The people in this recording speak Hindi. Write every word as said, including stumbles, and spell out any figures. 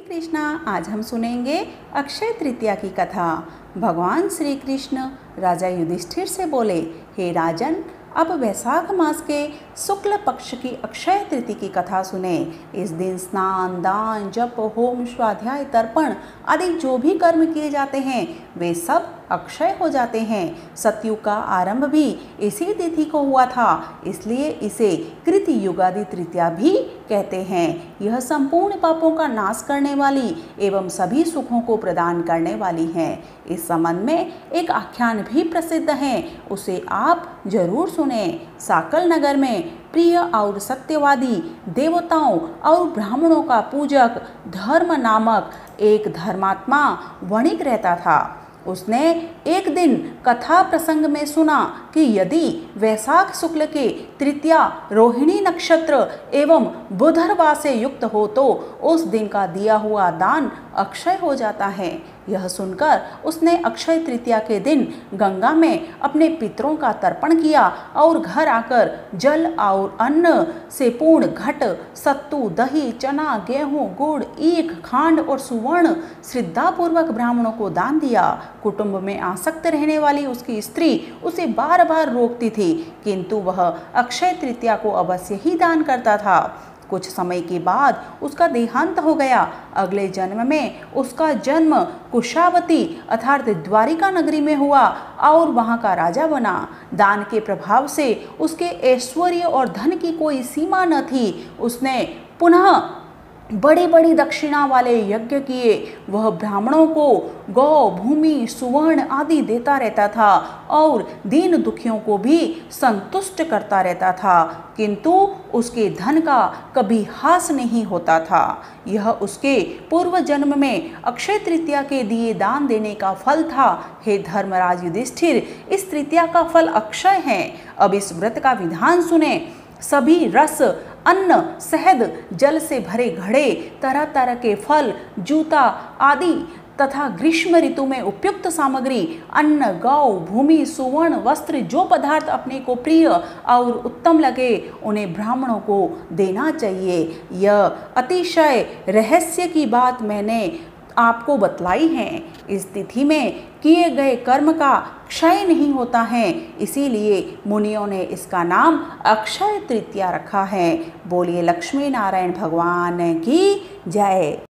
कृष्णा। आज हम सुनेंगे अक्षय तृतीया की कथा। भगवान श्री कृष्ण राजा युधिष्ठिर से बोले, हे राजन, अब वैशाख मास के शुक्ल पक्ष की अक्षय तृतीया की कथा सुने। इस दिन स्नान, दान, जप, होम, स्वाध्याय, तर्पण आदि जो भी कर्म किए जाते हैं वे सब अक्षय हो जाते हैं। सतयुग का आरंभ भी इसी तिथि को हुआ था, इसलिए इसे कृत युगादि तृतीया भी कहते हैं। यह संपूर्ण पापों का नाश करने वाली एवं सभी सुखों को प्रदान करने वाली है। इस संबंध में एक आख्यान भी प्रसिद्ध है, उसे आप जरूर सुने। साकल नगर में प्रिय और सत्यवादी देवताओं और ब्राह्मणों का पूजक धर्म नामक एक धर्मात्मा वणिक रहता था। उसने एक दिन कथा प्रसंग में सुना कि यदि वैशाख शुक्ल के तृतीया रोहिणी नक्षत्र एवं बुधरवा से युक्त हो तो उस दिन का दिया हुआ दान अक्षय हो जाता है। यह सुनकर उसने अक्षय तृतीया के दिन गंगा में अपने पितरों का तर्पण किया और घर आकर जल और अन्न से पूर्ण घट, सत्तू, दही, चना, गेहूं, गुड़, ईख, खांड और सुवर्ण श्रद्धापूर्वक ब्राह्मणों को दान दिया। कुटुंब में आसक्त रहने वाली उसकी स्त्री उसे बार बार रोकती थी, किंतु वह अक्षय तृतीया को अवश्य ही दान करता था। कुछ समय के बाद उसका देहांत हो गया। अगले जन्म में उसका जन्म कुशावती अर्थात द्वारिका नगरी में हुआ और वहां का राजा बना। दान के प्रभाव से उसके ऐश्वर्य और धन की कोई सीमा न थी। उसने पुनः बड़ी बड़ी दक्षिणा वाले यज्ञ किए। वह ब्राह्मणों को गौ, भूमि, सुवर्ण आदि देता रहता था और दीन दुखियों को भी संतुष्ट करता रहता था, किंतु उसके धन का कभी हास नहीं होता था। यह उसके पूर्व जन्म में अक्षय तृतीया के दिए दान देने का फल था। हे धर्मराज युधिष्ठिर, इस तृतीया का फल अक्षय है। अब इस व्रत का विधान सुने। सभी रस, अन्न, शहद, जल से भरे घड़े, तरह तरह के फल, जूता आदि तथा ग्रीष्म ऋतु में उपयुक्त सामग्री, अन्न, गौ, भूमि, सुवर्ण, वस्त्र, जो पदार्थ अपने को प्रिय और उत्तम लगे उन्हें ब्राह्मणों को देना चाहिए। यह अतिशय रहस्य की बात मैंने आपको बतलाई है। इस तिथि में किए गए कर्म का क्षय नहीं होता है, इसीलिए मुनियों ने इसका नाम अक्षय तृतीया रखा है। बोलिए लक्ष्मी नारायण भगवान की जय।